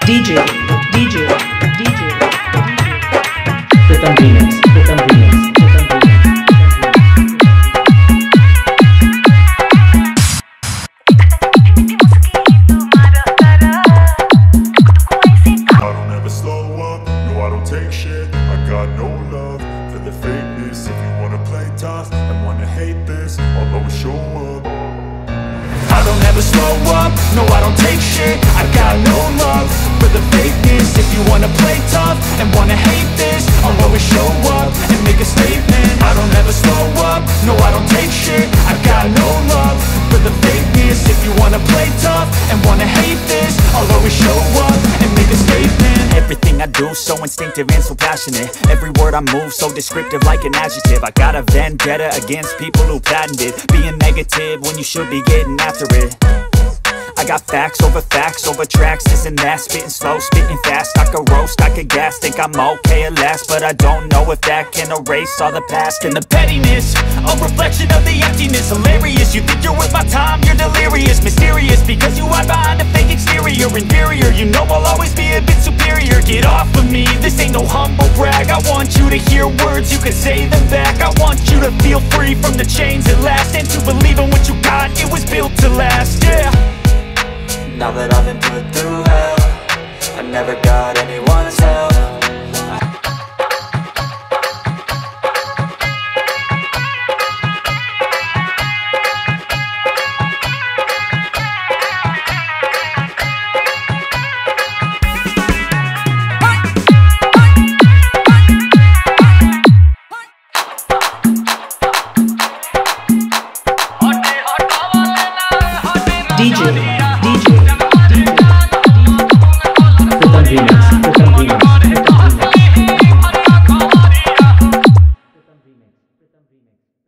DJ, DJ, DJ, Pritam Remix, Pritam Remix, Pritam Remix. I don't ever slow up, no I don't take shit. I got no love for the fakeness. If you wanna play tough and wanna hate this, I'll always show up. I don't ever slow up, no I don't take shit. I got no love for the fakeness. If you wanna play tough and wanna hate this, I'll always show up and make a statement. I don't ever slow up, no I don't take shit. I got no love for the fakeness. If you wanna play tough and wanna hate this, I'll always show up and make a statement. Everything I do so instinctive and so passionate. Every word I move so descriptive like an adjective. I got a vendetta against people who patented being negative when you should be getting after it. I got facts over tracks, this and that. Spitting slow, spitting fast. I could roast, I could gas. Think I'm okay at last, but I don't know if that can erase all the past. And the pettiness, a reflection of the emptiness. Hilarious, you think you're worth my time, you're delirious. Mysterious, because you hide behind a fake exterior. Inferior, you know I'll always be a bit superior. Get off of me, this ain't no humble brag. I want you to hear words, you can say them back. I want you to feel free from the chains at last, and to believe in what you got, it was built to last, yeah. Now that I've been put through hell, I never got anyone's help. DJ, DJ.